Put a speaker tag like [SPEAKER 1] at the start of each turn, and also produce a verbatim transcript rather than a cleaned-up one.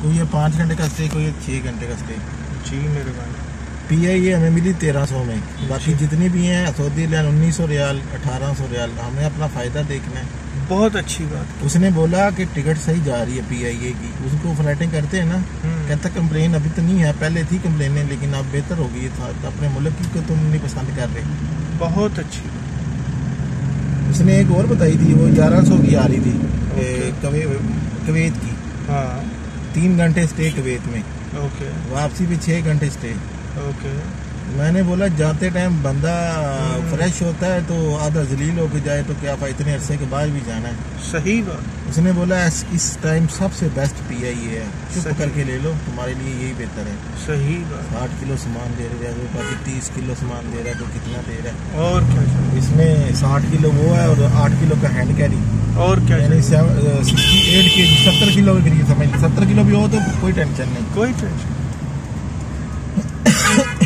[SPEAKER 1] कोई है पाँच घंटे का स्टे, कोई है छः घंटे का स्टे।
[SPEAKER 2] जी मेरे भाई।
[SPEAKER 1] पी आई ए हमें मिली तेरह सौ में, बाकी जितनी भी हैं सऊदी रियाल उन्नीस सौ रियाल अठारह सौ रियाल। हमें अपना फ़ायदा देखना है।
[SPEAKER 2] बहुत अच्छी बात।
[SPEAKER 1] उसने बोला कि टिकट सही जा रही है पी आई ए की। उसको फ्लाइटिंग करते हैं ना, कहता कंप्लेन अभी तो नहीं है, पहले थी कंप्लेनें लेकिन अब बेहतर हो गई था। अपने मुल्क की को तुम नहीं पसंद कर रहे।
[SPEAKER 2] बहुत अच्छी।
[SPEAKER 1] उसने एक और बताई थी, वो ग्यारह सौ की आ रही थी कवे, कवेत की।
[SPEAKER 2] हाँ
[SPEAKER 1] तीन घंटे स्टे कवेत में,
[SPEAKER 2] ओके।
[SPEAKER 1] वापसी भी छः घंटे स्टे।
[SPEAKER 2] ओके।
[SPEAKER 1] मैंने बोला जाते टाइम बंदा फ्रेश होता है तो आधा जलील होके जाए तो क्या इतने अरसे के बाद भी जाना है।
[SPEAKER 2] सही बात।
[SPEAKER 1] उसने बोला इस टाइम सबसे बेस्ट पी आई ए है, चुप करके ले लो, तुम्हारे लिए यही बेहतर है।
[SPEAKER 2] सही बात।
[SPEAKER 1] साठ किलो सामान दे रहे हैं, बाकी तीस किलो सामान दे रहा है, तो कितना दे रहा है।
[SPEAKER 2] और क्या,
[SPEAKER 1] इसमें साठ किलो वो है और आठ किलो का हैंड कैरी।
[SPEAKER 2] और क्या,
[SPEAKER 1] यानी सिक्सटी एट के जी, सत्तर किलो के करीब समझ। सत्तर किलो भी हो तो कोई टेंशन नहीं,
[SPEAKER 2] कोई टेंशन।